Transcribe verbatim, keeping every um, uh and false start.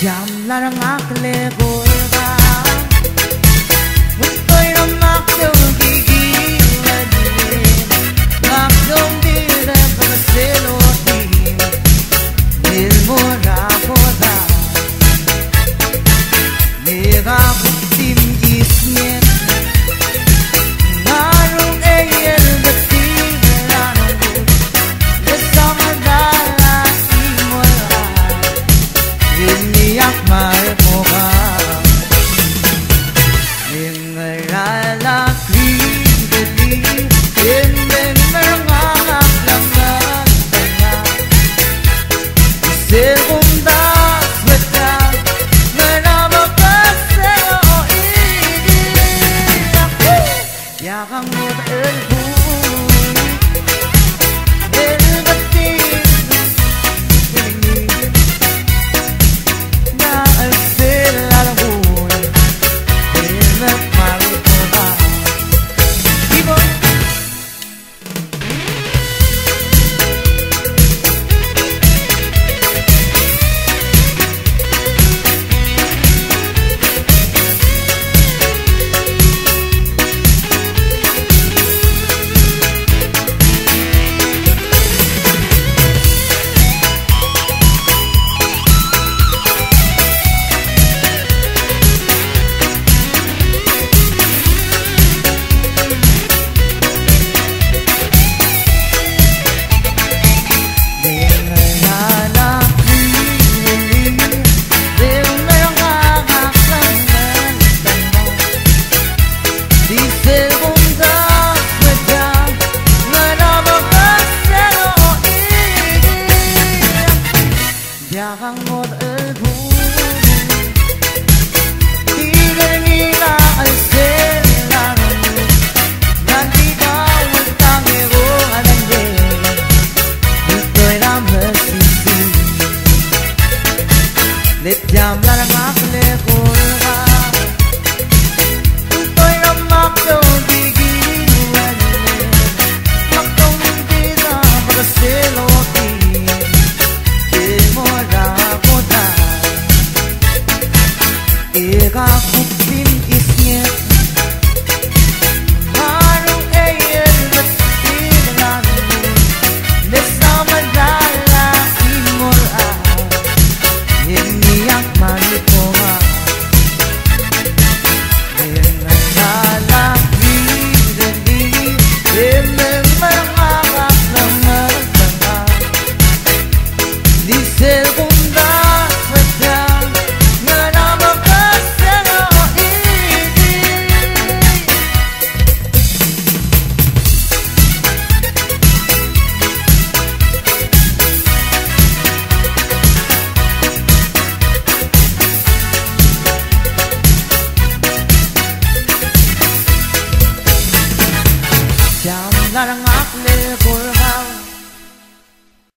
Jam larang akle golga Utoy ramak yung gigilan Mak yung dire Bekesel Ochid Nilmora koda Nega kutim isnyen Narung eyel beting lanong Lesama dala imola Iniyak mai moga Ingalala kribeli Enden merangak langan tengah Segunda sweta Menama Bekesel Ochid Yakang mot elbu Yakang mot elbu Tigil nila ay selaran Nanti kau utangero alande Ito'y ramesisi Let jam larang akle golga Ito'y ramak yung gigilan Makong dira Bekesel Ochid Ega kutim isnyen Marung eyel beting lanong Lesama dala imola Iniyak manit